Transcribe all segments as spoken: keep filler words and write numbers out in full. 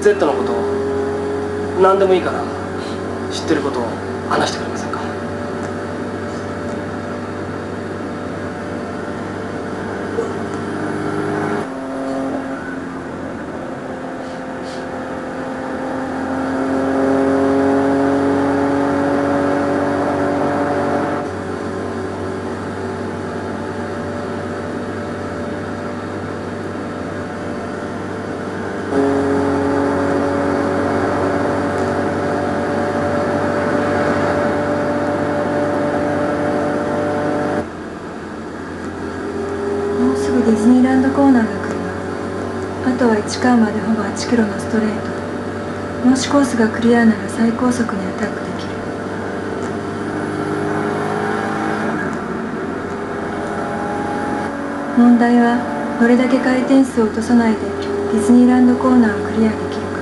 Z のことを何でもいいから知ってることを話してくれませんか？ ディズニーランドコーナーが来るわ。あとはいちカーまでほぼはちキロのストレート。もしコースがクリアなら最高速にアタックできる。問題はどれだけ回転数を落とさないでディズニーランドコーナーをクリアできるか。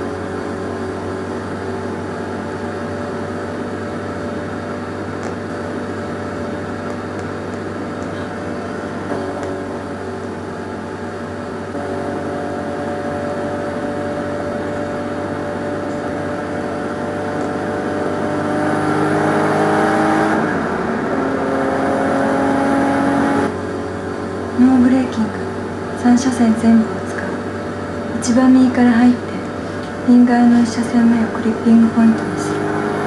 ノーブレーキング、さん車線全部を使う。一番右から入って右側のいち車線目をクリッピングポイントにする。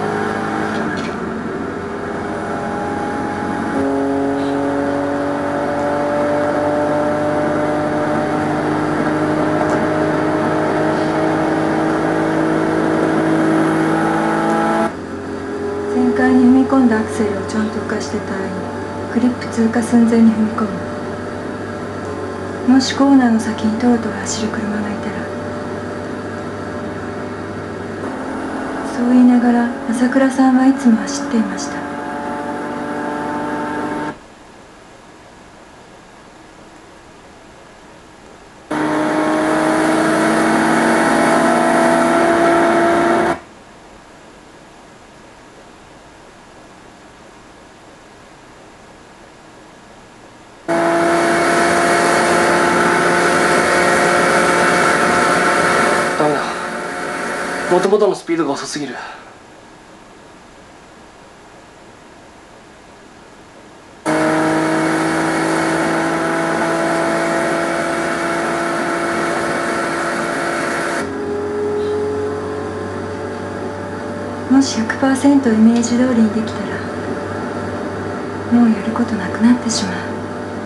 全開に踏み込んだアクセルをちゃんと浮かしてたい。クリップ通過寸前に踏み込む。もしコーナーの先にトロトロ走る車がいたら、そう言いながら朝倉さんはいつも走っていました。 もともとのスピードが遅すぎる。 もし ひゃくパーセント イメージ通りにできたらもうやることなくなってしまう。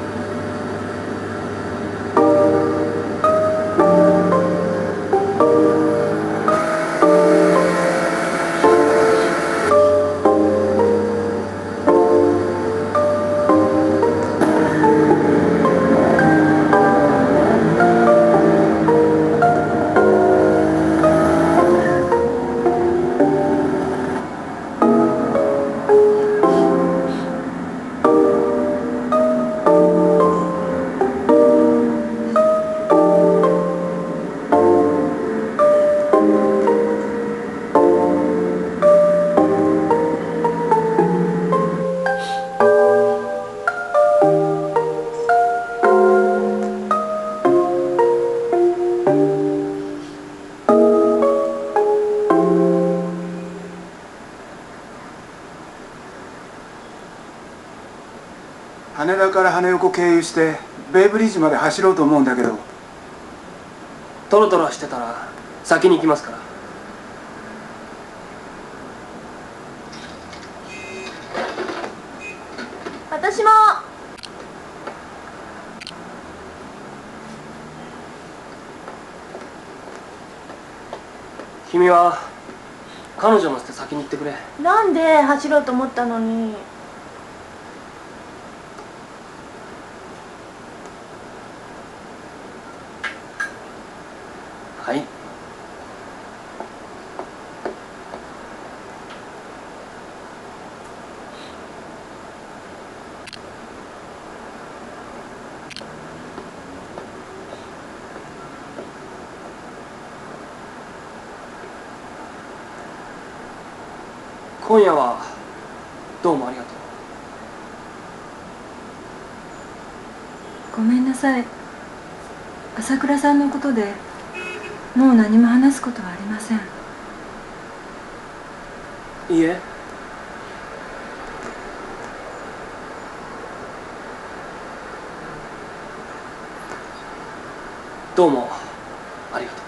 羽田から羽横経由してベイブリッジまで走ろうと思うんだけど。 トロトロしてたら先に行きますから。 私も。 君は彼女乗せて先に行ってくれ。 なんで走ろうと思ったのに。 はい。今夜はどうもありがとう。 ごめんなさい。朝倉さんのことでもう何も話すことはありません。 いいえ、どうもありがとう。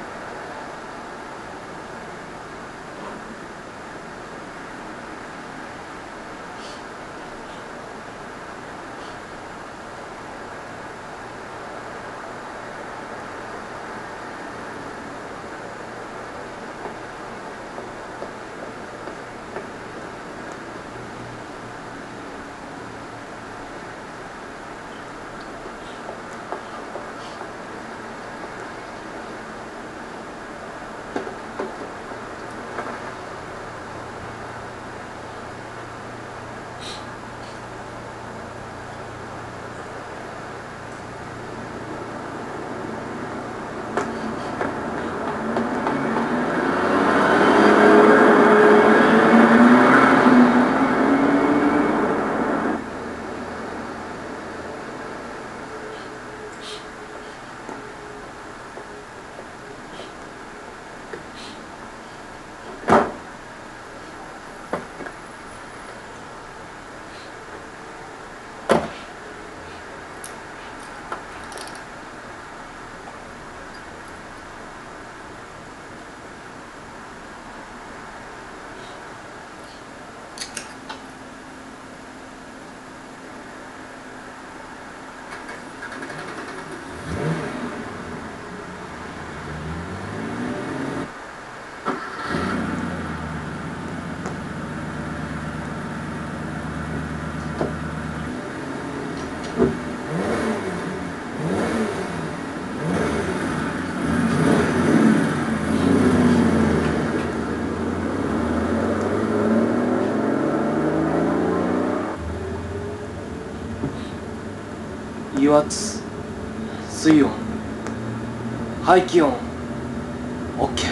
油圧、水温、排気音、OK。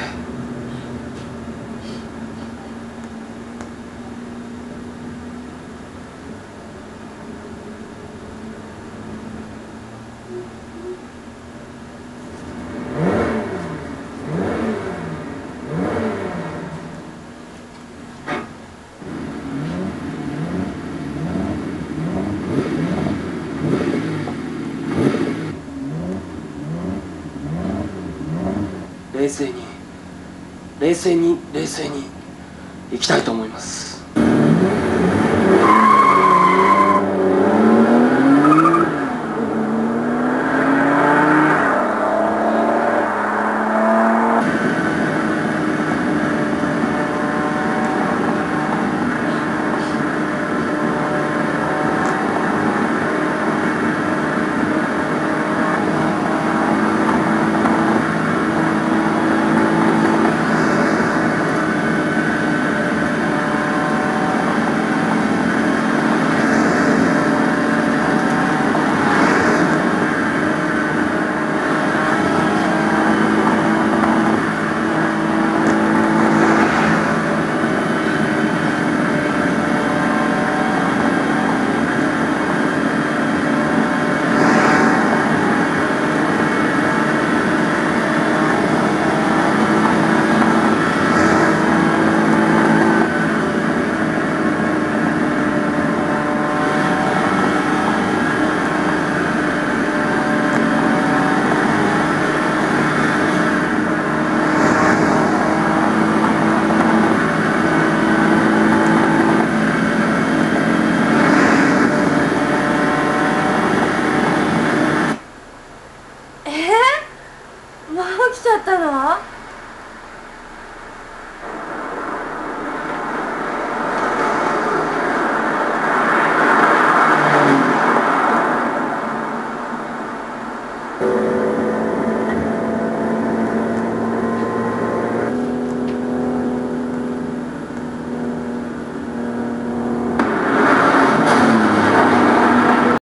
冷静に冷静に冷静にいきたいと思います。